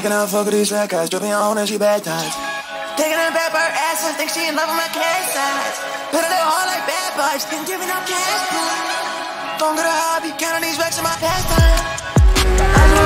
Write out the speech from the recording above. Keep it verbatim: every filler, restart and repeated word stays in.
cannot fuck with these fat guys. Dripping on and she baptized. Taking her back by her ass and think she in love with my cash size. Put her little hard like bad boys, didn't give me no cash. Don't get a hobby, counting these racks in my pastime. I